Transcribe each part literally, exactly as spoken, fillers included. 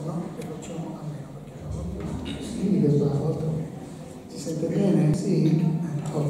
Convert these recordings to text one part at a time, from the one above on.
no? E facciamo a meno perché sì, che va, si sente bene? Sì? Ok.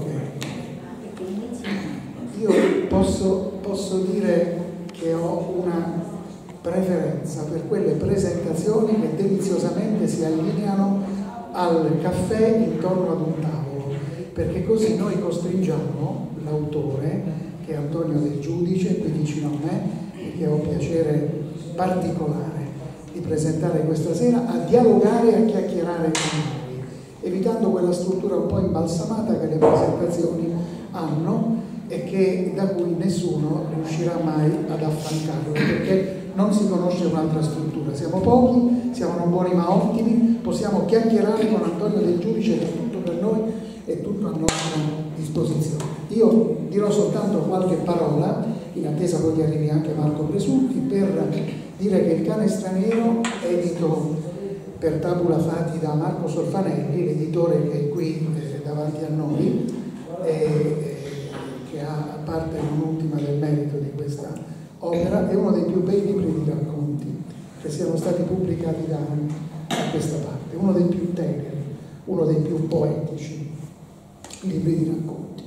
Io posso, posso dire che ho una preferenza per quelle presentazioni che deliziosamente si allineano al caffè intorno ad un tavolo, perché così noi costringiamo l'autore, che è Antonio Del Giudice, qui vicino a me, e che ho piacere particolare di presentare questa sera, a dialogare e a chiacchierare con noi, evitando quella struttura un po' imbalsamata che le presentazioni hanno e che, da cui nessuno riuscirà mai ad affrancarlo, perché non si conosce un'altra struttura. Siamo pochi, siamo non buoni ma ottimi, possiamo chiacchierare con Antonio Del Giudice, che è tutto per noi e tutto a nostra disposizione. Io dirò soltanto qualche parola, in attesa poi che arrivi anche Marco Presulti, per dire che Il cane straniero, edito per Tabula Fati da Marco Solfanelli, l'editore che è qui eh, davanti a noi, eh, che ha parte non ultima del merito di questa opera, è uno dei più bei libri di racconti che siano stati pubblicati da anni a questa parte, uno dei più teneri, uno dei più poetici libri di racconti.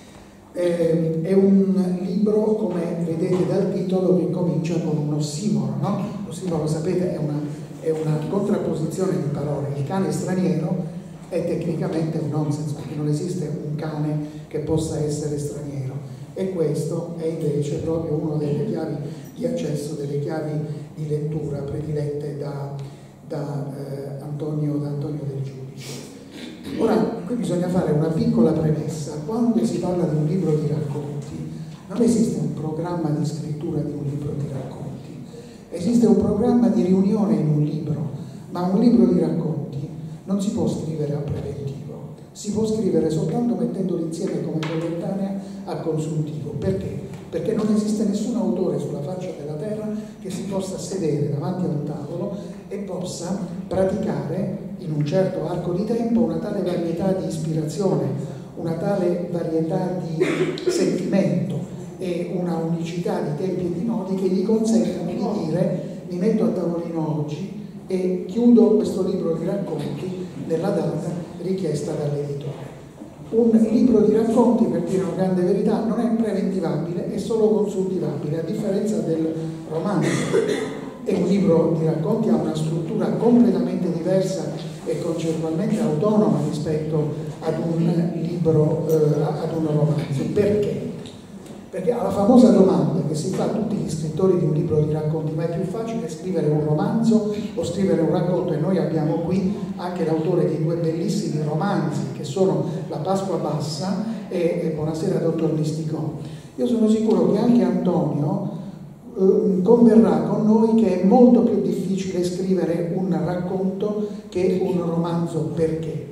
Eh, è un libro, come vedete dal titolo, che comincia con un ossimoro, no? L'ossimoro, sapete, è una, è una contrapposizione di parole. Il cane straniero è tecnicamente un nonsense, perché non esiste un cane che possa essere straniero, e questo è invece proprio uno delle chiavi di accesso, delle chiavi di lettura predilette da, da, eh, Antonio, da Antonio Del Giudice. Ora, qui bisogna fare una piccola premessa. Quando si parla di un libro di racconti, non esiste un programma di scrittura di un libro di racconti, esiste un programma di riunione in un libro, ma un libro di racconti non si può scrivere a preventivo, si può scrivere soltanto mettendolo insieme come collettanea a consuntivo. Perché? Perché non esiste nessun autore sulla faccia della terra che si possa sedere davanti a un tavolo e possa praticare in un certo arco di tempo una tale varietà di ispirazione, una tale varietà di sentimento e una unicità di tempi e di modi che gli consentano di dire: mi metto a tavolino oggi e chiudo questo libro di racconti nella data richiesta dall'editore. Un libro di racconti, per dire una grande verità, non è preventivabile, è solo consultivabile, a differenza del romanzo. E un libro di racconti ha una struttura completamente diversa e concettualmente autonoma rispetto ad un libro, eh, ad un romanzo. Perché? Perché alla famosa domanda che si fa a tutti gli scrittori di un libro di racconti: ma è più facile scrivere un romanzo o scrivere un racconto? E noi abbiamo qui anche l'autore di due bellissimi romanzi che sono La Pasqua Bassa e, e Buonasera dottor Misticò. Io sono sicuro che anche Antonio eh, converrà con noi che è molto più difficile scrivere un racconto che un romanzo. Perché?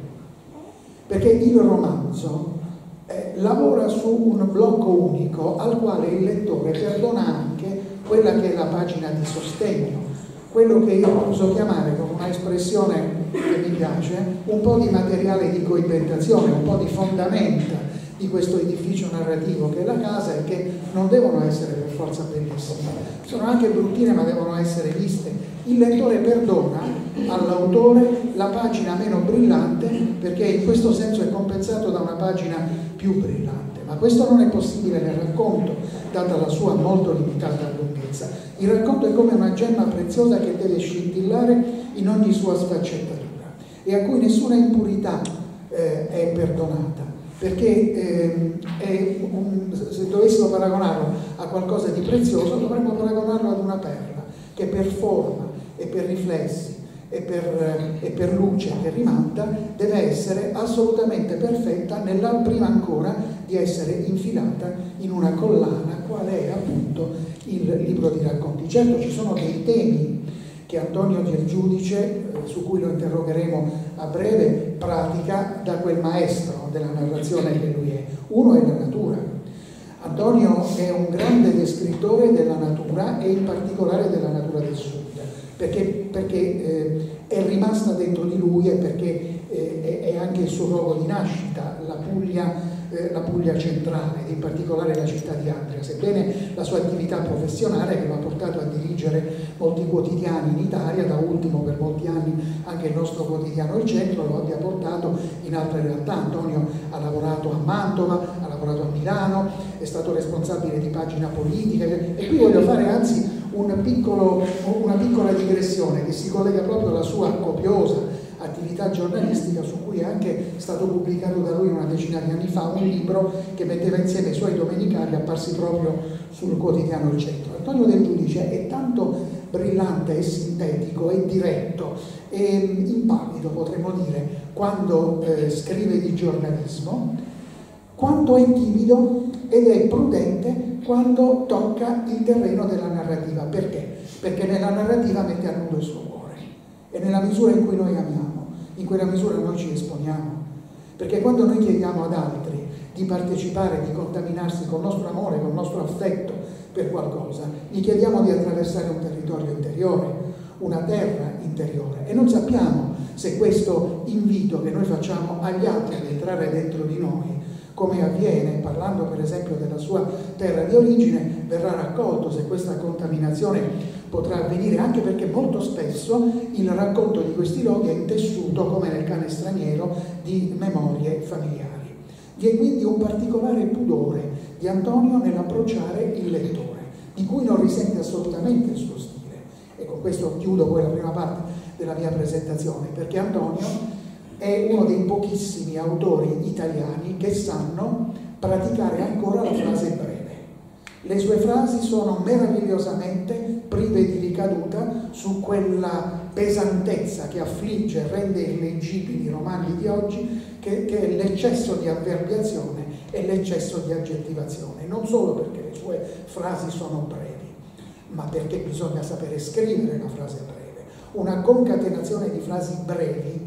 Perché il romanzo eh, lavora su un blocco unico al quale il lettore perdona anche quella che è la pagina di sostegno, quello che io posso chiamare, con una espressione che mi piace, un po' di materiale di coibentazione, un po' di fondamenta di questo edificio narrativo che è la casa, e che non devono essere per forza bellissime, sono anche bruttine ma devono essere viste. Il lettore perdona all'autore la pagina meno brillante, perché in questo senso è compensato da una pagina più brillante, ma questo non è possibile nel racconto, data la sua molto limitata lunghezza. Il racconto è come una gemma preziosa che deve scintillare in ogni sua sfaccettatura e a cui nessuna impurità eh, è perdonata, perché eh, è un, se dovessimo paragonarlo a qualcosa di prezioso, dovremmo paragonarlo ad una perla che per forma e per riflessi e per, e per luce che rimanda deve essere assolutamente perfetta nella, prima ancora di essere infilata in una collana quale è appunto il libro di racconti. Certo, ci sono dei temi che Antonio Del Giudice, su cui lo interrogheremo a breve, pratica da quel maestro della narrazione che lui è. Uno è la natura. Antonio è un grande descrittore della natura e in particolare della natura del sud, perché, perché eh, è rimasta dentro di lui e perché eh, è anche il suo luogo di nascita, la Puglia, eh, la Puglia centrale, in particolare la città di Andria, sebbene la sua attività professionale che lo ha portato a dirigere molti quotidiani in Italia, da ultimo per anche il nostro quotidiano Il Centro lo abbia portato in altre realtà. Antonio ha lavorato a Mantova, ha lavorato a Milano, è stato responsabile di pagina politica, e qui voglio fare anzi un piccolo, una piccola digressione che si collega proprio alla sua copiosa attività giornalistica, su cui è anche stato pubblicato da lui una decina di anni fa un libro che metteva insieme i suoi domenicali apparsi proprio sul quotidiano Il Centro. Antonio Del Giudice è tanto brillante e sintetico e diretto e impavido, potremmo dire, quando eh, scrive di giornalismo, quanto è timido ed è prudente quando tocca il terreno della narrativa. Perché? Perché nella narrativa mette a nudo il suo cuore, e nella misura in cui noi amiamo, in quella misura noi ci esponiamo. Perché quando noi chiediamo ad altri di partecipare, di contaminarsi col nostro amore, col nostro affetto per qualcosa, gli chiediamo di attraversare un territorio interiore, una terra interiore, e non sappiamo se questo invito che noi facciamo agli altri ad entrare dentro di noi, come avviene parlando per esempio della sua terra di origine, verrà raccolto, se questa contaminazione potrà avvenire, anche perché molto spesso il racconto di questi luoghi è intessuto, come nel Cane straniero, di memorie familiari. Vi è quindi un particolare pudore di Antonio nell'approcciare il lettore, di cui non risente assolutamente il suo stile. E con questo chiudo poi la prima parte della mia presentazione, perché Antonio è uno dei pochissimi autori italiani che sanno praticare ancora la frase breve. Le sue frasi sono meravigliosamente prive di ricaduta su quella pesantezza che affligge e rende illeggibili i romanzi di oggi, che, che è l'eccesso di avverbiazione e l'eccesso di aggettivazione. Non solo perché le sue frasi sono brevi, ma perché bisogna sapere scrivere la frase breve. Una concatenazione di frasi brevi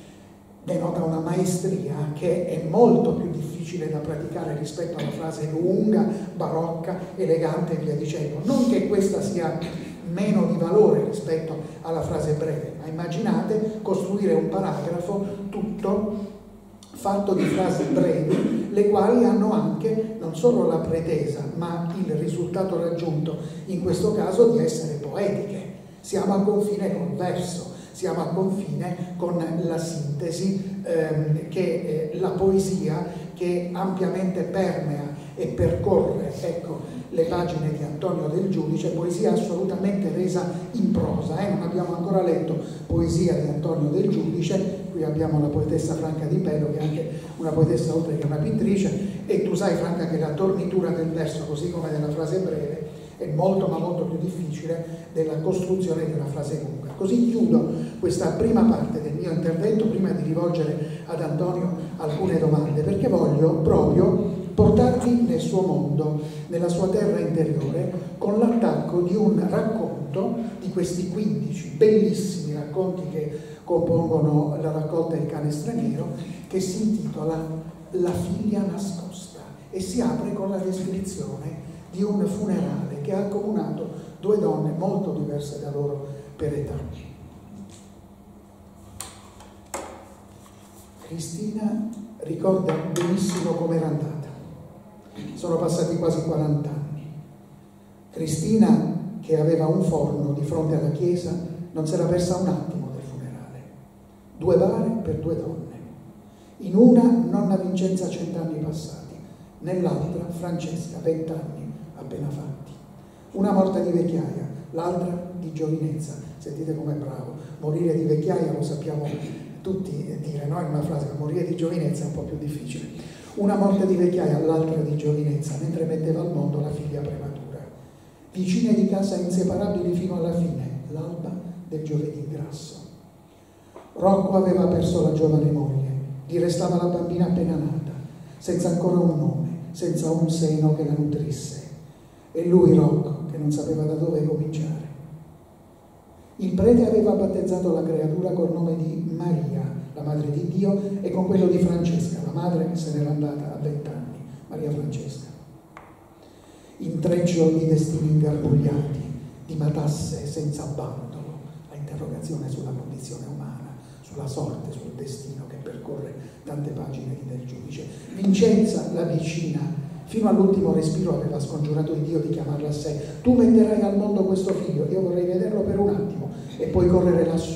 denota una maestria che è molto più difficile da praticare rispetto alla frase lunga, barocca, elegante e via dicendo. Non che questa sia meno di valore rispetto alla frase breve, ma immaginate costruire un paragrafo tutto fatto di frasi brevi, le quali hanno anche non solo la pretesa, ma il risultato raggiunto in questo caso di essere poetiche. Siamo a confine col verso, siamo a confine con la sintesi, ehm, che eh, la poesia che ampiamente permea e percorre, ecco, le pagine di Antonio Del Giudice, poesia assolutamente resa in prosa. Eh? Non abbiamo ancora letto poesia di Antonio Del Giudice. Qui abbiamo la poetessa Franca Di Bello, che è anche una poetessa oltre che una pittrice, e tu sai, Franca, che la tornitura del verso, così come della frase breve, è molto ma molto più difficile della costruzione di una frase lunga. Così chiudo questa prima parte del mio intervento, prima di rivolgere ad Antonio alcune domande, perché voglio proprio portarvi nel suo mondo, nella sua terra interiore, con l'attacco di un racconto, di questi quindici bellissimi racconti che compongono la raccolta Il Cane straniero, che si intitola La figlia nascosta, e si apre con la descrizione di un funerale che ha accomunato due donne molto diverse da loro per età. Cristina ricorda benissimo com'era andata. Sono passati quasi quaranta anni. Cristina, che aveva un forno di fronte alla chiesa, non si era persa un attimo del funerale. Due bare per due donne. In una nonna Vincenza cent'anni passati, nell'altra Francesca vent'anni appena fatti. Una morta di vecchiaia, l'altra di giovinezza. Sentite com'è bravo. Morire di vecchiaia lo sappiamo tutti dire, no? In una frase, ma morire di giovinezza è un po' più difficile. Una morta di vecchiaia, l'altra di giovinezza, mentre metteva al mondo la figlia prematura. Vicine di casa inseparabili fino alla fine, l'alba del giovedì grasso. Rocco aveva perso la giovane moglie, gli restava la bambina appena nata, senza ancora un nome, senza un seno che la nutrisse. E lui, Rocco, che non sapeva da dove cominciare. Il prete aveva battezzato la creatura col nome di Maria, la madre di Dio, e con quello di Francesca, la madre che se n'era andata a vent'anni, Maria Francesca. Intreccio di destini ingarbugliati, di matasse senza bandolo, a interrogazione sulla condizione umana, sulla sorte, sul destino che percorre tante pagine di Del Giudice. Vincenza, la vicina, fino all'ultimo respiro aveva scongiurato il Dio di chiamarla a sé. Tu metterai al mondo questo figlio, io vorrei vederlo per un attimo e poi correre lassù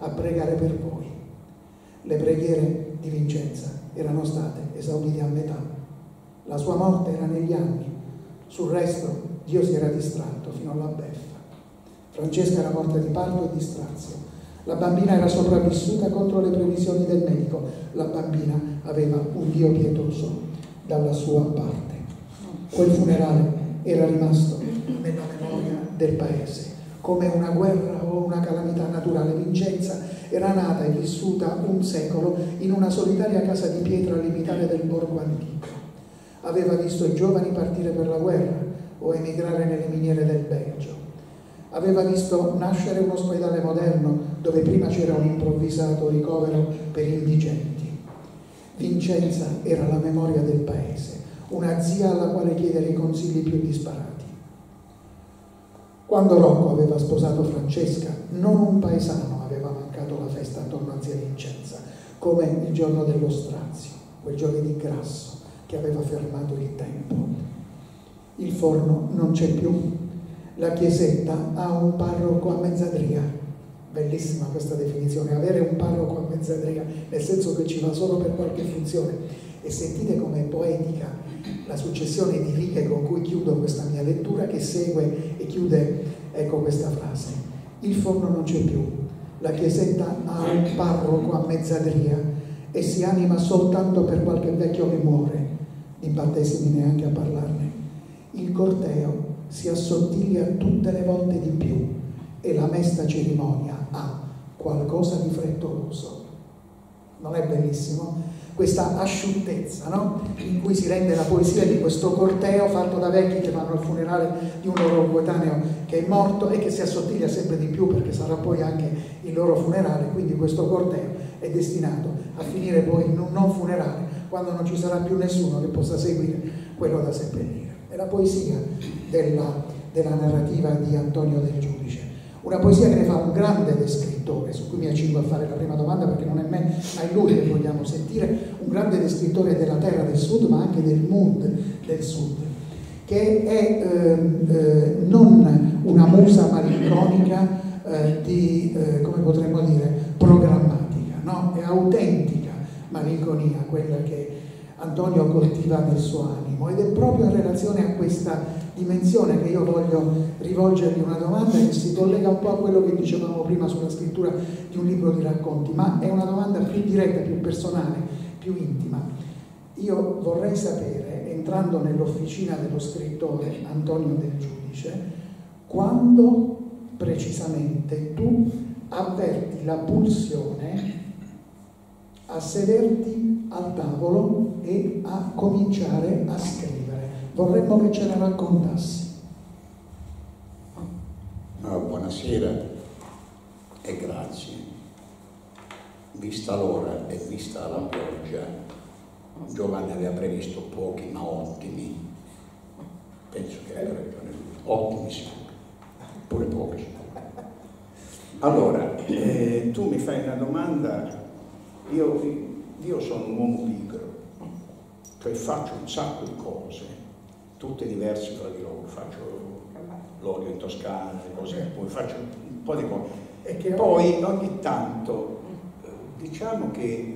a pregare per voi. Le preghiere di Vincenza erano state esaudite a metà. La sua morte era negli anni. Sul resto Dio si era distratto fino alla beffa. Francesca era morta di parto e di strazio. La bambina era sopravvissuta contro le previsioni del medico. La bambina aveva un Dio pietoso dalla sua parte. Quel funerale era rimasto nella memoria del paese come una guerra o una calamità naturale. Vincenza era nata e vissuta un secolo in una solitaria casa di pietra al limitare del borgo antico. Aveva visto i giovani partire per la guerra o emigrare nelle miniere del Belgio. Aveva visto nascere un ospedale moderno dove prima c'era un improvvisato ricovero per indigenti. Vincenza era la memoria del paese, una zia alla quale chiedere i consigli più disparati. Quando Rocco aveva sposato Francesca, non un paesano aveva mancato la festa attorno a zia Vincenza, come il giorno dello strazio, quel giovedì grasso che aveva fermato il tempo. Il forno non c'è più, la chiesetta ha un parroco a mezzadria. Bellissima questa definizione, avere un parroco a mezzadria, nel senso che ci va solo per qualche funzione. E sentite com'è poetica la successione di righe con cui chiudo questa mia lettura, che segue e chiude, ecco questa frase: il forno non c'è più, la chiesetta ha un parroco a mezzadria e si anima soltanto per qualche vecchio che muore, di battesimi neanche a parlarne. Il corteo si assottiglia tutte le volte di più e la mesta cerimonia ha qualcosa di frettoloso. Non è bellissimo? Questa asciuttezza, no? In cui si rende la poesia di questo corteo fatto da vecchi che vanno al funerale di un loro coetaneo che è morto e che si assottiglia sempre di più perché sarà poi anche il loro funerale. Quindi questo corteo è destinato a finire poi in un non funerale, quando non ci sarà più nessuno che possa seguire quello da seppellire. È la poesia della, della narrativa di Antonio Del Giudice. Una poesia che ne fa un grande descrittore, su cui mi accingo a fare la prima domanda perché non è me, ma è lui che vogliamo sentire, un grande descrittore della terra del sud, ma anche del mood del sud, che è eh, eh, non una musa malinconica eh, di, eh, come potremmo dire, programmatica, no? È autentica malinconia quella che Antonio coltiva nel suo animo, ed è proprio in relazione a questa dimensione che io voglio rivolgergli una domanda che si collega un po' a quello che dicevamo prima sulla scrittura di un libro di racconti, ma è una domanda più diretta, più personale, più intima. Io vorrei sapere, entrando nell'officina dello scrittore Antonio Del Giudice, quando precisamente tu avverti la pulsione a sederti al tavolo e a cominciare a scrivere. Vorremmo che ce la raccontassi. Oh, buonasera e grazie. Vista l'ora e vista la pioggia, Giovanni aveva previsto pochi ma ottimi. Penso che aveva ragione lui. Ottimi sicuro, pure pochi. Allora, eh, tu mi fai una domanda. Io, io sono un uomo pigro, cioè faccio un sacco di cose, tutte diverse fra di loro. Faccio l'olio in Toscana, le cose, poi faccio un po' di cose. E che poi ogni tanto, diciamo che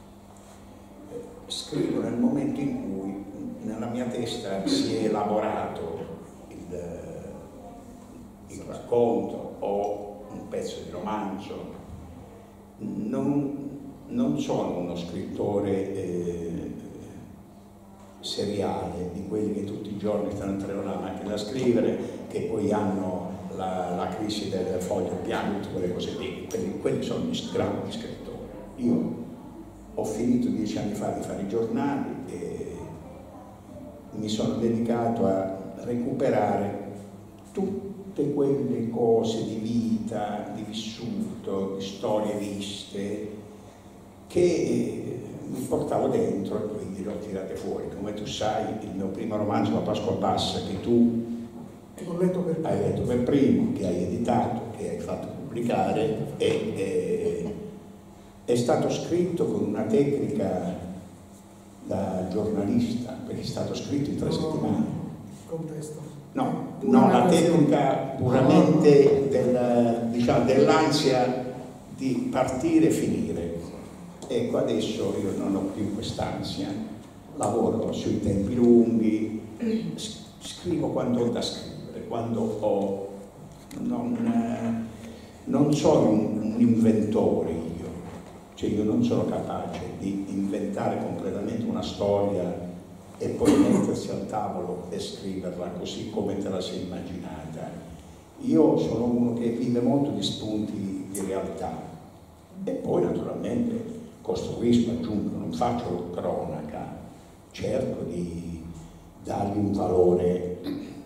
scrivo nel momento in cui nella mia testa si è elaborato il, il racconto o un pezzo di romanzo. Non, non sono uno scrittore eh, seriale, di quelli che tutti i giorni stanno a tre ore la macchina da scrivere, che poi hanno la, la crisi del foglio bianco, quelle cose lì. Quelli, quelli sono gli grandi scrittori. Io ho finito dieci anni fa di fare i giornali e mi sono dedicato a recuperare tutte quelle cose di vita, di vissuto, di storie viste, che mi portavo dentro e quindi le ho tirate fuori. Come tu sai, il mio primo romanzo, La Pasqua Bassa, che tu L'ho letto per hai letto per primo, che hai editato, che hai fatto pubblicare, è, è, è stato scritto con una tecnica da giornalista, perché è stato scritto in tre settimane. Contesto. No, no, la tecnica puramente del, diciamo, dell'ansia di partire e finire. Ecco, adesso io non ho più quest'ansia, lavoro sui tempi lunghi, scrivo quando ho da scrivere, quando ho... non, non sono un, un inventore io, cioè io non sono capace di inventare completamente una storia e poi mettersi al tavolo e scriverla così come te la sei immaginata. Io sono uno che vive molto di spunti di realtà e poi naturalmente costruisco, aggiungo, non faccio cronaca, cerco di dargli un valore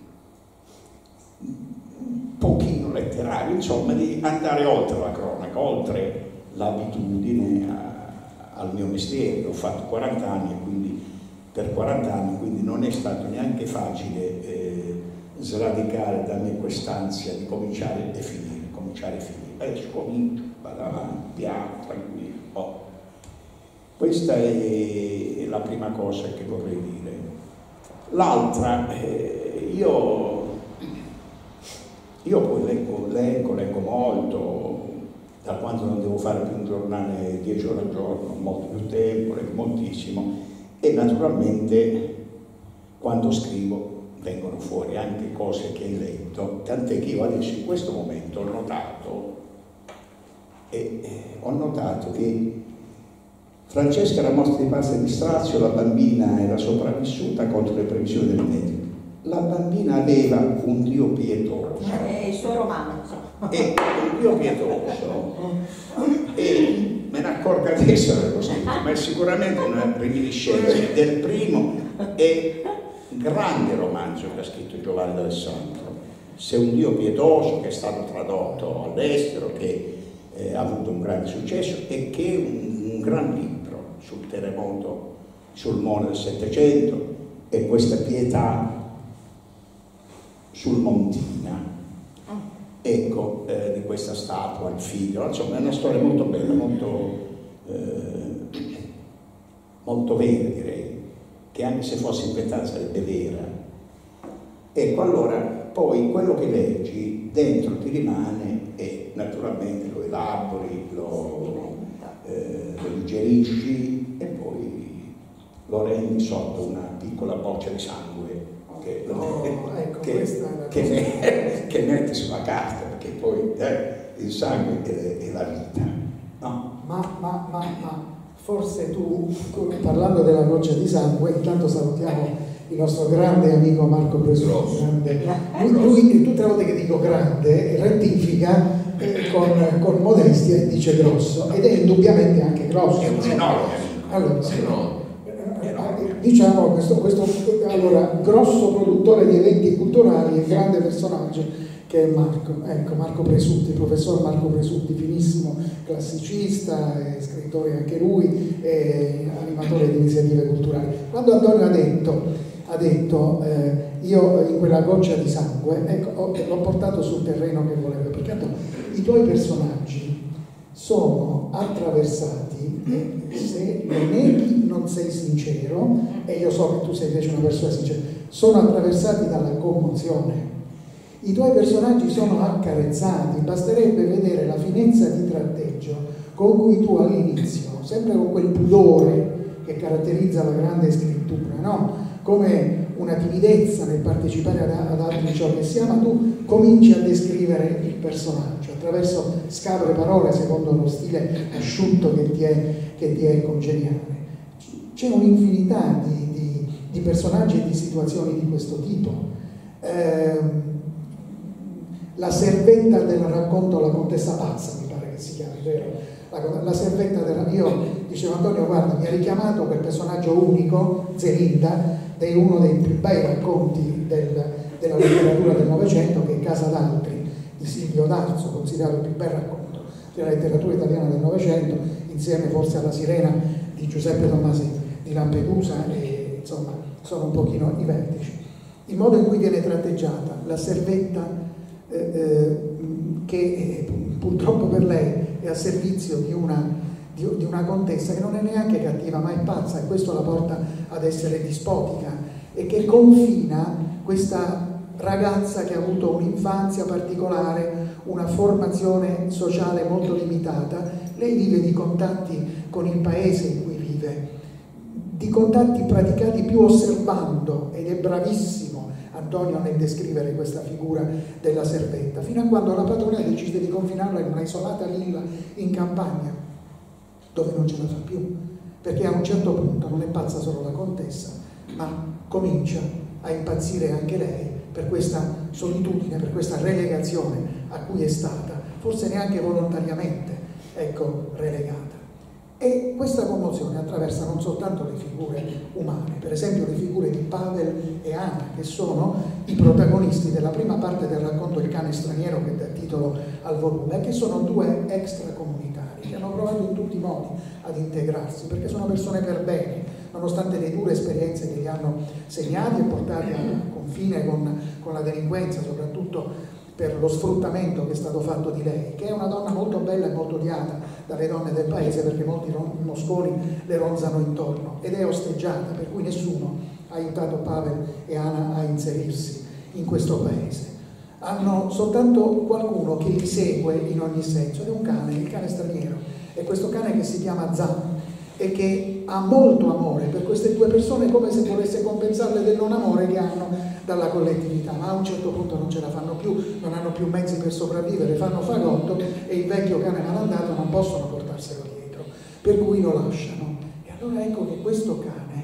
un pochino letterario, insomma di andare oltre la cronaca, oltre l'abitudine al mio mestiere. Ho fatto quaranta anni e quindi per quaranta anni, quindi non è stato neanche facile eh, sradicare da me quest'ansia di cominciare e finire, cominciare e finire. Adesso comincio, vado avanti, piano, tranquillo. Oh. Questa è la prima cosa che vorrei dire. L'altra, eh, io, io poi leggo, leggo, leggo molto, da quando non devo fare più un giornale dieci ore al giorno, molto più tempo, leggo moltissimo. E naturalmente quando scrivo vengono fuori anche cose che hai letto, tant'è che io adesso in questo momento ho notato, e, eh, ho notato che Francesca era morta di pasta di strazio, la bambina era sopravvissuta contro le previsioni del medico. La bambina aveva un Dio pietoso. È il suo romanzo. E un Dio pietoso. E me ne accorgo adesso avevo scritto, ma è sicuramente una reminiscenza del primo e grande romanzo che ha scritto Giovanni D'Alessandro. Se un Dio pietoso, che è stato tradotto all'estero, che eh, ha avuto un grande successo e che è un, un gran libro sul terremoto, sul Molo del Settecento e questa pietà sul Montina. Ecco, eh, di questa statua, il figlio, insomma è una storia molto bella, molto, eh, molto vera direi, che anche se fosse inventata sarebbe vera. Ecco, allora poi quello che leggi dentro ti rimane e naturalmente lo elabori, lo, eh, lo digerisci e poi lo rendi sotto una piccola boccia di sangue che, oh, ecco, che, che, che metti sulla carta, perché poi eh, il sangue è, è la vita, no? Ma, ma, ma, ma forse tu, parlando della goccia di sangue, intanto salutiamo il nostro grande amico Marco Presutti. Grande. Lui, lui tutte le volte che dico grande rettifica eh, con, con modestia e dice grosso, ed è indubbiamente anche grosso. È un enorme. Allora, sì, no. Diciamo questo, questo allora, grosso produttore di eventi culturali e grande personaggio che è Marco, ecco, Marco Presutti, il professor Marco Presutti, finissimo classicista, è scrittore anche lui, è animatore di iniziative culturali. Quando Antonio ha detto, ha detto eh, io in quella goccia di sangue, ecco, l'ho portato sul terreno che volevo, perché Antonio, i tuoi personaggi sono attraversati, e se lo neghi non sei sincero, e io so che tu sei invece una persona sincera, sono attraversati dalla commozione. I tuoi personaggi sono accarezzati, basterebbe vedere la finezza di tratteggio con cui tu all'inizio, sempre con quel pudore che caratterizza la grande scrittura, no? Come una timidezza nel partecipare ad, ad altri di ciò che si ama, tu cominci a descrivere il personaggio attraverso scabre parole secondo lo stile asciutto che ti è, che ti è congeniale. C'è un'infinità di, di, di personaggi e di situazioni di questo tipo. Eh, la servetta del racconto La Contessa Pazza, mi pare che si chiami, vero? La, la servetta del... Io, dicevo Antonio, guarda, mi ha richiamato quel personaggio unico, Zelinda, di uno dei più bei racconti del, della letteratura del Novecento, che è Casa d'Altri, di Silvio D'Arzo, considerato il più bel racconto della letteratura italiana del Novecento, insieme forse alla Sirena di Giuseppe Tomasi di Lampedusa, e insomma sono un pochino i vertici. Il modo in cui viene tratteggiata la servetta, eh, eh, che eh, purtroppo per lei è a servizio di una, di, di una contessa che non è neanche cattiva ma è pazza, e questo la porta ad essere dispotica, e che confina questa ragazza che ha avuto un'infanzia particolare, una formazione sociale molto limitata, lei vive di contatti con il paese in cui vive, di contatti praticati più osservando, ed è bravissimo Antonio nel descrivere questa figura della servetta, fino a quando la padrona decide di confinarla in una isolata villa in campagna, dove non ce la fa più, perché a un certo punto non è pazza solo la contessa, ma comincia a impazzire anche lei per questa solitudine, per questa relegazione a cui è stata, forse neanche volontariamente, ecco, relegata. E questa commozione attraversa non soltanto le figure umane, per esempio le figure di Pavel e Anna, che sono i protagonisti della prima parte del racconto Il cane straniero, che dà titolo al volume, che sono due extracomunitari che hanno provato in tutti i modi ad integrarsi, perché sono persone per bene, nonostante le dure esperienze che li hanno segnati e portati a confine con, con la delinquenza, soprattutto per lo sfruttamento che è stato fatto di lei, che è una donna molto bella e molto odiata dalle donne del paese, perché molti mosconi le ronzano intorno, ed è osteggiata, per cui nessuno ha aiutato Pavel e Anna a inserirsi in questo paese. Hanno soltanto qualcuno che li segue in ogni senso, ed è un cane, il cane straniero, è questo cane che si chiama Zan, e che ha molto amore per queste due persone, come se volesse compensarle del non amore che hanno dalla collettività, ma a un certo punto non ce la fanno più, non hanno più mezzi per sopravvivere, fanno fagotto, e il vecchio cane malandato non possono portarselo dietro, per cui lo lasciano. E allora ecco che questo cane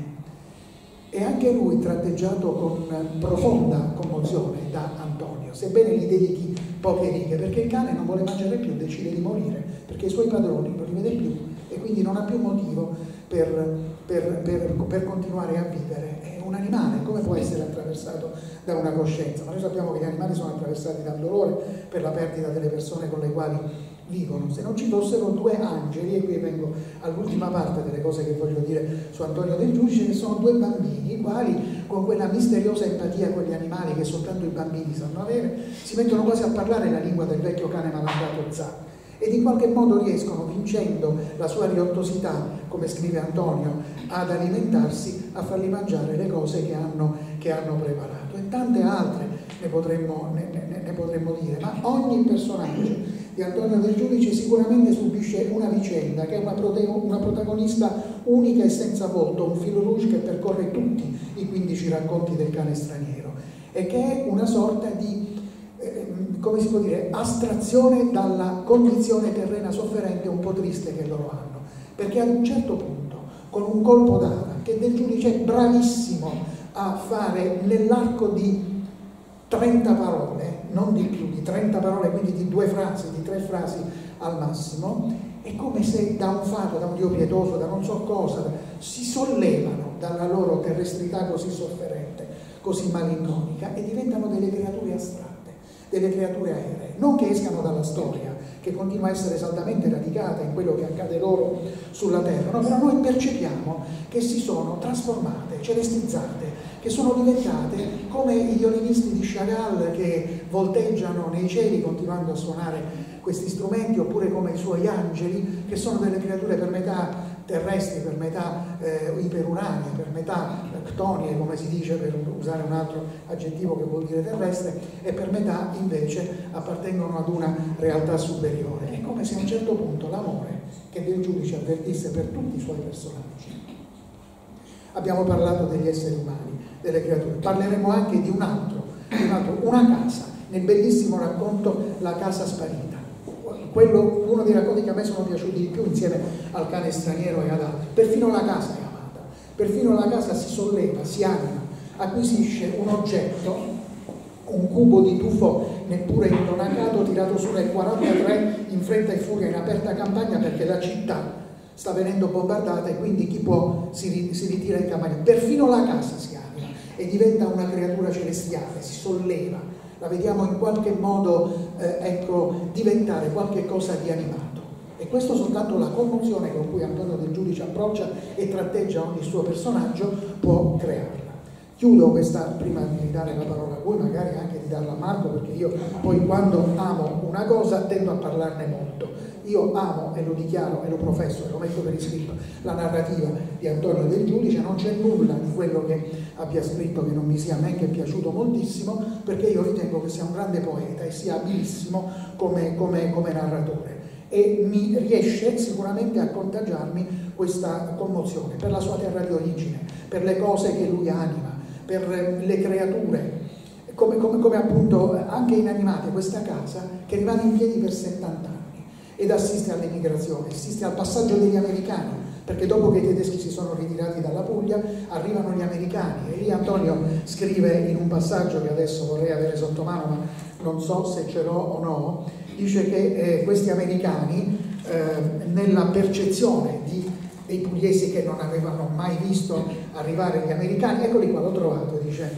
è anche lui tratteggiato con profonda commozione da Antonio, sebbene gli dedichi poche righe, perché il cane non vuole mangiare più, decide di morire, perché i suoi padroni non li vede più e quindi non ha più motivo per, per, per, per continuare a vivere. È un animale, come può essere attraversato da una coscienza? Ma noi sappiamo che gli animali sono attraversati dal dolore per la perdita delle persone con le quali vivono. Se non ci fossero due angeli, e qui vengo all'ultima parte delle cose che voglio dire su Antonio Del Giudice, che sono due bambini, i quali con quella misteriosa empatia con gli animali che soltanto i bambini sanno avere, si mettono quasi a parlare la lingua del vecchio cane malandato Zan, ed in qualche modo riescono, vincendo la sua riottosità, come scrive Antonio, ad alimentarsi, a fargli mangiare le cose che hanno, che hanno preparato. E tante altre ne potremmo, ne, ne, ne potremmo dire, ma ogni personaggio di Antonio Del Giudice sicuramente subisce una vicenda che è una, una protagonista unica e senza volto, un fil rouge che percorre tutti i quindici racconti del cane straniero, e che è una sorta di come si può dire, astrazione dalla condizione terrena sofferente un po' triste che loro hanno, perché ad un certo punto, con un colpo d'ala che Del Giudice è bravissimo a fare nell'arco di trenta parole, non di più, di trenta parole, quindi di due frasi, di tre frasi al massimo, è come se da un fato, da un Dio pietoso, da non so cosa, si sollevano dalla loro terrestrità così sofferente, così malinconica, e diventano delle creature astratte, delle creature aeree, non che escano dalla storia, che continua a essere saldamente radicata in quello che accade loro sulla terra, no? Però noi percepiamo che si sono trasformate, celestizzate, che sono diventate come i violinisti di Chagall che volteggiano nei cieli continuando a suonare questi strumenti, oppure come i suoi angeli, che sono delle creature per metà terrestri, per metà eh, iperuranie, per metà ctonie, come si dice, per usare un altro aggettivo che vuol dire terrestre, e per metà invece appartengono ad una realtà superiore. È come se a un certo punto l'amore che Del Giudice avvertisse per tutti i suoi personaggi. Abbiamo parlato degli esseri umani, delle creature, parleremo anche di un altro, di un altro, una casa, nel bellissimo racconto La casa sparita. Quello, uno dei racconti che a me sono piaciuti di più insieme al cane straniero e ad altri. Perfino la casa è amata, perfino la casa si solleva, si anima, acquisisce un oggetto, un cubo di tufo neppure intonacato, tirato su nel quarantatré in fretta e furia in aperta campagna, perché la città sta venendo bombardata e quindi chi può si, si ritira in campagna. Perfino la casa si anima e diventa una creatura celestiale, si solleva. La vediamo in qualche modo eh, ecco, diventare qualche cosa di animato. E questo soltanto la commozione con cui Antonio Del Giudice approccia e tratteggia ogni suo personaggio può crearla. Chiudo questa, prima di dare la parola a voi, magari anche di darla a Marco, perché io poi quando amo una cosa tendo a parlarne molto. Io amo, e lo dichiaro e lo professo e lo metto per iscritto, la narrativa di Antonio Del Giudice. Non c'è nulla di quello che abbia scritto che non mi sia a me che è piaciuto moltissimo, perché io ritengo che sia un grande poeta e sia abilissimo come, come, come narratore, e mi riesce sicuramente a contagiarmi questa commozione per la sua terra di origine, per le cose che lui anima, per le creature, come, come, come appunto anche inanimate, questa casa che rimane in piedi per settanta anni ed assiste all'emigrazione, assiste al passaggio degli americani, perché dopo che i tedeschi si sono ritirati dalla Puglia arrivano gli americani, e lì Antonio scrive in un passaggio che adesso vorrei avere sotto mano, ma non so se ce l'ho o no, dice che eh, questi americani eh, nella percezione di dei pugliesi che non avevano mai visto arrivare gli americani, eccoli qua, l'ho trovato, dice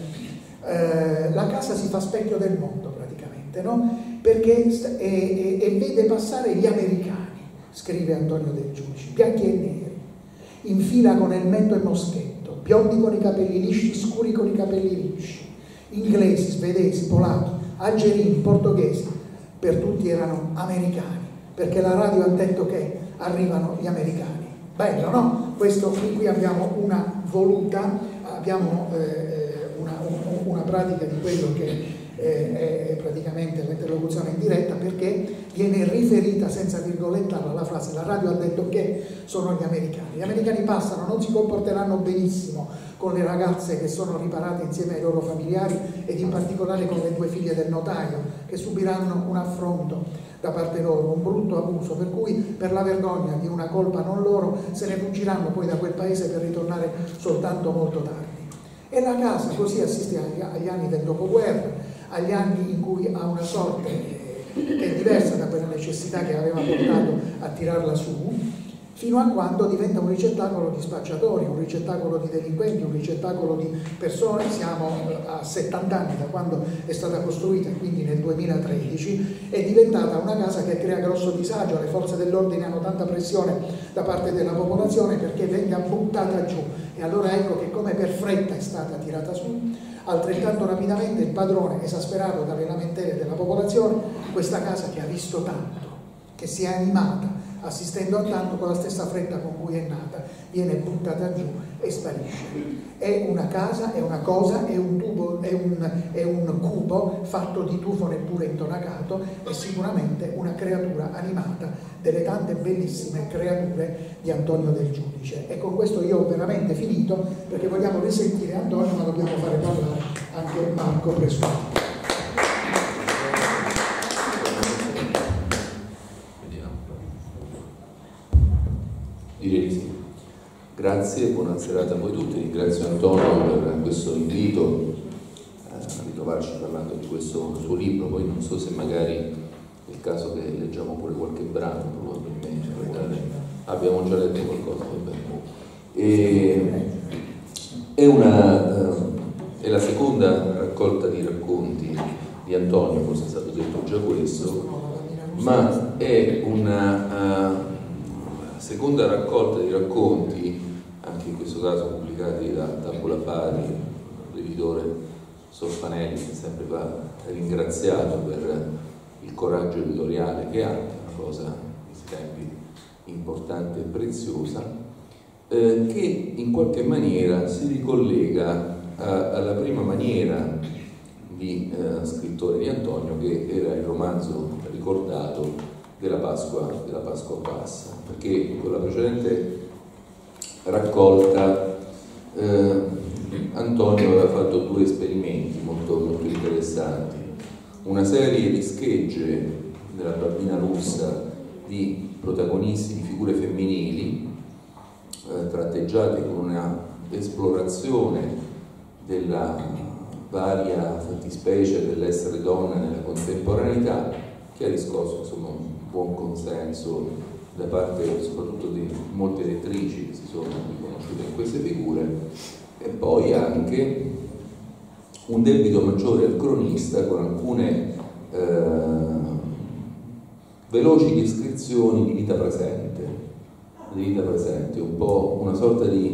eh, la casa si fa specchio del mondo praticamente, no? Perché e, e, e vede passare gli americani, scrive Antonio Del Giudice, bianchi e neri, in fila con elmetto e moschetto, biondi con i capelli lisci, scuri con i capelli lisci, inglesi, svedesi, polacchi, algerini, portoghesi, per tutti erano americani, perché la radio ha detto che arrivano gli americani. Bello, no? Questo, qui abbiamo una voluta, abbiamo eh, una, una pratica di quello che eh, è praticamente l'interlocuzione in diretta, perché viene riferita senza virgolettare la frase: la radio ha detto che sono gli americani. Gli americani passano, non si comporteranno benissimo con le ragazze che sono riparate insieme ai loro familiari, ed in particolare con le due figlie del notaio, che subiranno un affronto da parte loro, un brutto abuso, per cui per la vergogna di una colpa non loro se ne fuggiranno poi da quel paese per ritornare soltanto molto tardi. E la casa così assiste agli, agli anni del dopoguerra, agli anni in cui ha una sorte che è diversa da quella necessità che aveva portato a tirarla su, fino a quando diventa un ricettacolo di spacciatori, un ricettacolo di delinquenti, un ricettacolo di persone. Siamo a settanta anni da quando è stata costruita, quindi nel duemilatredici, è diventata una casa che crea grosso disagio. Le forze dell'ordine hanno tanta pressione da parte della popolazione perché venga buttata giù, e allora ecco che come per fretta è stata tirata su. Altrettanto rapidamente il padrone, esasperato dalle lamentele della popolazione, questa casa che ha visto tanto, che si è animata assistendo a tanto, con la stessa fretta con cui è nata, viene buttata giù e sparisce. È una casa, è una cosa, è un tubo, è un, è un cubo fatto di tufo neppure intonacato, è sicuramente una creatura animata delle tante bellissime creature di Antonio Del Giudice. E con questo io ho veramente finito, perché vogliamo risentire Antonio, ma dobbiamo fare parlare anche Marco Presutti. Direi di sì. Grazie, buona serata a voi tutti. Ringrazio Antonio per questo invito a ritrovarci parlando di questo suo libro. Poi non so se magari è il caso che leggiamo pure qualche brano, probabilmente. Abbiamo già letto qualcosa, va bene. E è, una, è la seconda raccolta di racconti di Antonio, forse è stato detto già questo, ma è una uh, seconda raccolta di racconti, anche in questo caso pubblicati da Tabula Fari, l'editore Soffanelli, che sempre va ringraziato per il coraggio editoriale che ha, una cosa di tempi importante e preziosa, eh, che in qualche maniera si ricollega a, alla prima maniera di eh, scrittore di Antonio, che era il romanzo ricordato della Pasqua, della Pasqua Passa, perché con la precedente raccolta eh, Antonio aveva fatto due esperimenti molto, molto interessanti: una serie di schegge della bambina russa di protagonisti, di figure femminili, eh, tratteggiate con una esplorazione della varia fattispecie dell'essere donna nella contemporaneità, che ha riscosso insomma un buon consenso da parte soprattutto di molte lettrici che si sono riconosciute in queste figure, e poi anche un debito maggiore al cronista con alcune eh, veloci descrizioni di vita presente, di vita presente, un po' una sorta di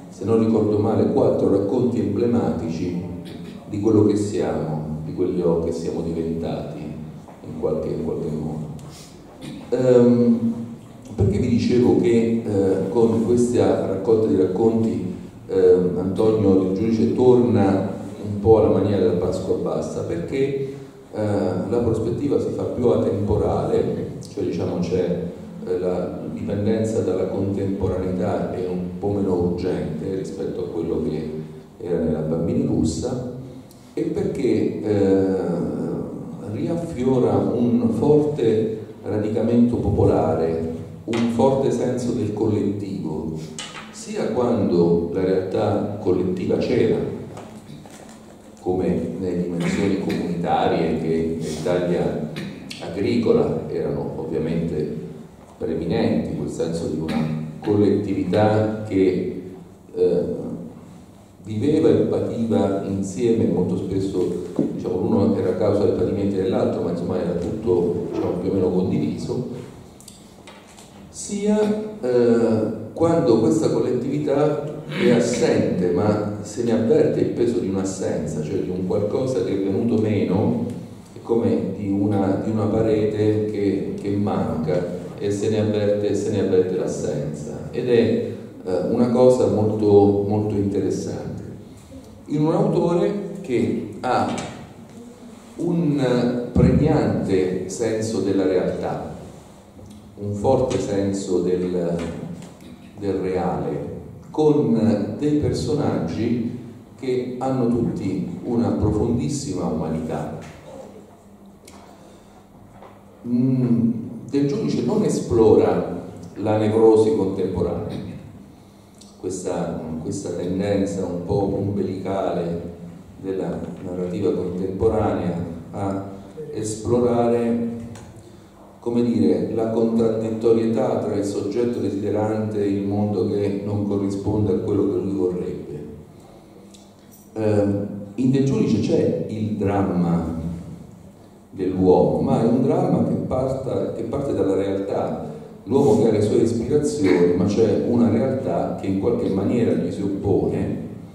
se non ricordo male, quattro racconti emblematici di quello che siamo, di quello che siamo diventati in qualche, in qualche modo. Ehm, perché vi dicevo che eh, con questa raccolta di racconti eh, Antonio Del Giudice torna un po' alla maniera della Pasqua Bassa? Perché eh, la prospettiva si fa più atemporale, cioè diciamo c'è eh, la dipendenza dalla contemporaneità è un po' meno urgente rispetto a quello che era nella Bambini Russa, e perché eh, riaffiora un forte radicamento popolare, un forte senso del collettivo, sia quando la realtà collettiva c'era, come nelle dimensioni comunitarie che nell'Italia agricola erano ovviamente preeminenti, quel senso di una collettività che eh, viveva e pativa insieme, molto spesso diciamo, l'uno era a causa dei patimenti dell'altro, ma insomma era tutto diciamo, più o meno condiviso, sia eh, quando questa collettività è assente, ma se ne avverte il peso di un'assenza, cioè di un qualcosa che è venuto meno, è come di una, di una parete che, che manca e se ne avverte, se ne avverte l'assenza, ed è eh, una cosa molto, molto interessante in un autore che ha un pregnante senso della realtà, un forte senso del, del reale, con dei personaggi che hanno tutti una profondissima umanità. Mm, Del Giudice non esplora la nevrosi contemporanea, questa, questa tendenza un po' umbilicale della narrativa contemporanea a esplorare, come dire, la contraddittorietà tra il soggetto desiderante e il mondo che non corrisponde a quello che lui vorrebbe. Eh, in Del Giudice c'è il dramma dell'uomo, ma è un dramma che, parta, che parte dalla realtà. L'uomo che ha le sue ispirazioni, ma c'è una realtà che in qualche maniera gli si oppone,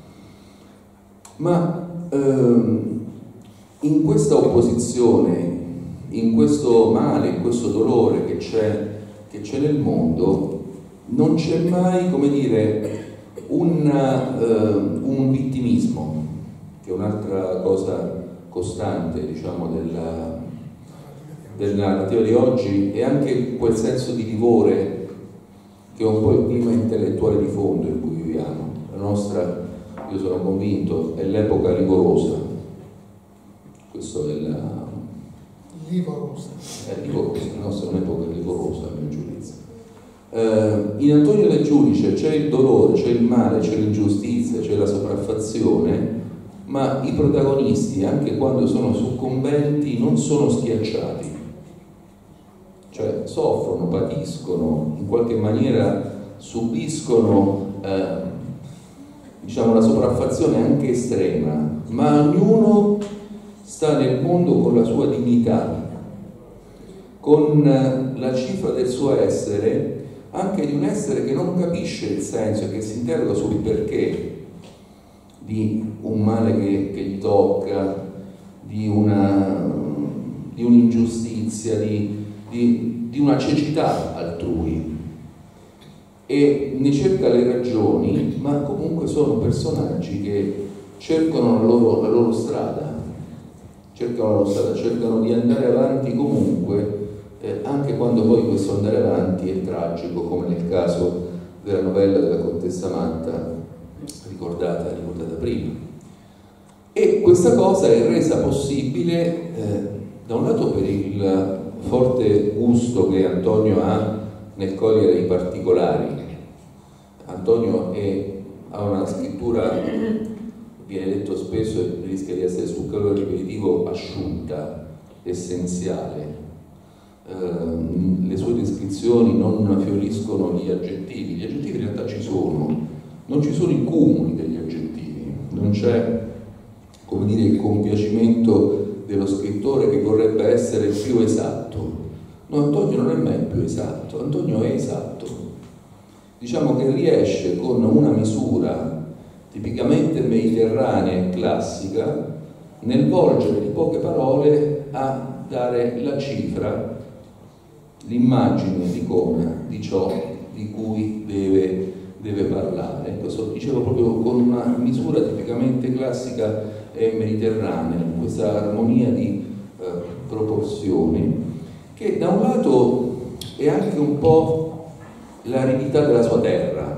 ma ehm, in questa opposizione, in questo male, in questo dolore che c'è, che c'è nel mondo, non c'è mai, come dire, un, uh, un vittimismo, che è un'altra cosa costante, diciamo, della, della narrativa di oggi, e anche quel senso di livore che è un po' il clima intellettuale di fondo in cui viviamo. La nostra, io sono convinto, è l'epoca livorosa. Questo è la... Livorosa. È livorosa, la nostra è un'epoca livorosa, a mio giudizio. Eh, in Antonio Del Giudice c'è il dolore, c'è il male, c'è l'ingiustizia, c'è la sopraffazione, ma i protagonisti, anche quando sono succombenti, non sono schiacciati. Cioè soffrono, patiscono, in qualche maniera subiscono eh, diciamo la sopraffazione anche estrema, ma ognuno sta nel mondo con la sua dignità, con la cifra del suo essere, anche di un essere che non capisce il senso e che si interroga sul perché di un male che, che gli tocca, di una di un'ingiustizia, di, di, di una cecità altrui, e ne cerca le ragioni, ma comunque sono personaggi che cercano la loro, la loro strada, cercano la loro strada, cercano di andare avanti comunque, eh, anche quando poi questo andare avanti è tragico, come nel caso della novella della Contessa Matta, ricordata, ricordata prima. E questa cosa è resa possibile eh, da un lato per il forte gusto che Antonio ha nel cogliere i particolari. Antonio è, ha una scrittura, viene detto spesso e rischia di essere sul calore ripetitivo, asciutta, essenziale. Eh, le sue descrizioni non fioriscono gli aggettivi, gli aggettivi in realtà ci sono, non ci sono i cumuli degli aggettivi, non c'è, come dire, il compiacimento dello scrittore che vorrebbe essere più esatto. No, Antonio non è mai più esatto, Antonio è esatto, diciamo che riesce con una misura tipicamente mediterranea e classica, nel volgere di poche parole, a dare la cifra, l'immagine, l'icona di ciò di cui deve, deve parlare. Questo dicevo proprio con una misura tipicamente classica e mediterranea, questa armonia di eh, proporzioni, che da un lato è anche un po' l'aridità della sua terra.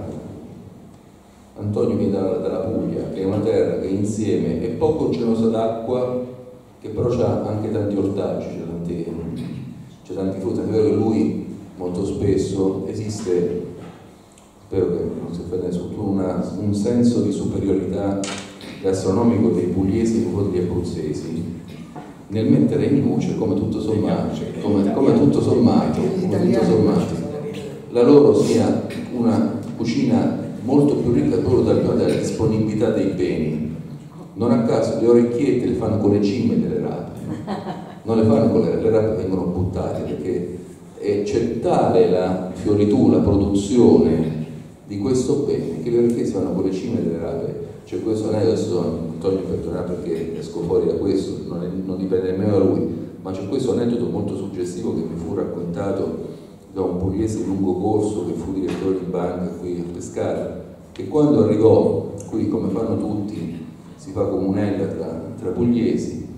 Antonio viene dalla, dalla Puglia, che è una terra che insieme è poco generosa d'acqua, che però ha anche tanti ortaggi, c'è tanti, c'è tanti frutti. È vero che lui molto spesso esiste, spero che non si offenda nessuno, una, un senso di superiorità gastronomico dei pugliesi e degli abruzzesi, nel mettere in luce come tutto sommato, come, come tutto sommato, come tutto sommato la loro sia una cucina molto più ricca proprio dalla disponibilità dei beni. Non a caso le orecchiette le fanno con le cime delle rape, non le fanno con le, le rape vengono buttate, perché c'è tale la fioritura, la produzione di questo bene che le orecchiette si fanno con le cime delle rape. C'è questo aneddoto, Antonio perdonerà perché esco fuori da questo, non, è, non dipende nemmeno da lui, ma c'è questo aneddoto molto suggestivo che mi fu raccontato da un pugliese di lungo corso che fu direttore di banca qui a Pescara, che quando arrivò qui, come fanno tutti, si fa comunella tra, tra pugliesi,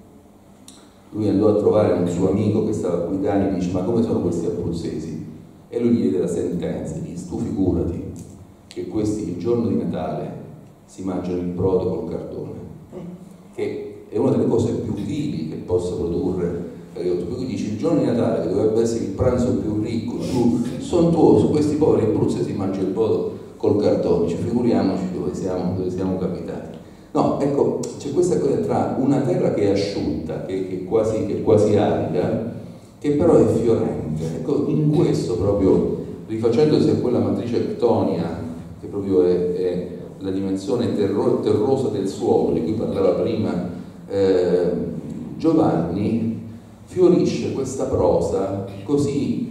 lui andò a trovare un suo amico che stava qui da anni e dice: ma come sono questi abruzzesi? E lui gli diede la sentenza, gli disse: tu figurati che questi il giorno di Natale si mangiano il brodo col cardone, che è una delle cose più vili che possa produrre. Lui dice: il giorno di Natale, che dovrebbe essere il pranzo più ricco, più sontuoso, questi poveri abruzzesi mangiano il brodo col cardone. Cioè, figuriamoci dove siamo, dove siamo capitati. No, ecco, c'è questa cosa tra una terra che è asciutta, che, che, quasi, che è quasi arida, che però è fiorente. Ecco, in questo proprio, rifacendosi a quella matrice ctonia, che proprio è, è la dimensione terro, terrosa del suolo, di cui parlava prima eh, Giovanni, fiorisce questa prosa così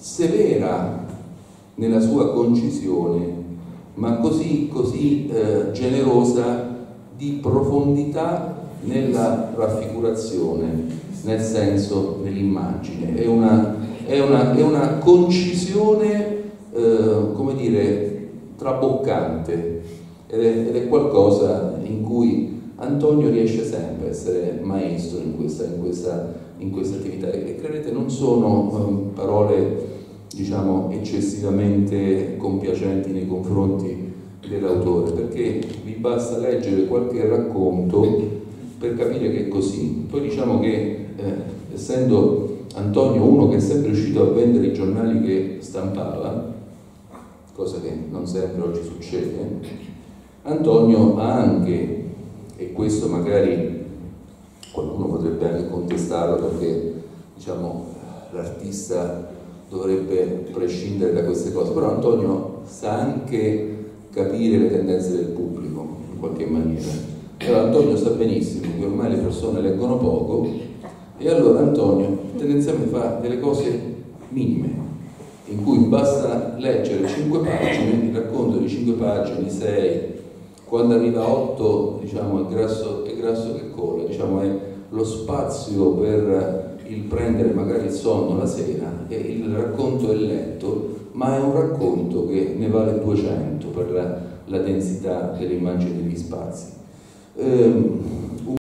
severa nella sua concisione, ma così, così eh, generosa di profondità nella raffigurazione, nel senso dell'immagine. È una, è una, è una concisione, eh, come dire, traboccante, ed è, ed è qualcosa in cui Antonio riesce sempre a essere maestro in questa, in questa, in questa attività. E credete, non sono um, parole, diciamo, eccessivamente compiacenti nei confronti dell'autore, perché vi basta leggere qualche racconto per capire che è così. Poi diciamo che eh, essendo Antonio uno che è sempre riuscito a vendere i giornali che stampava, cosa che non sempre oggi succede, Antonio ha anche, e questo magari qualcuno potrebbe anche contestarlo perché, diciamo, l'artista dovrebbe prescindere da queste cose, però Antonio sa anche capire le tendenze del pubblico in qualche maniera. Allora Antonio sa benissimo che ormai le persone leggono poco, e allora Antonio tendenzialmente fa delle cose minime, in cui basta leggere cinque pagine, il racconto di cinque pagine, di sei, quando arriva a otto, diciamo, è grasso, è grasso che cola, diciamo, è lo spazio per il prendere magari il sonno la sera, e il racconto è letto, ma è un racconto che ne vale duecento per la, la densità delle immagini degli spazi. Ehm,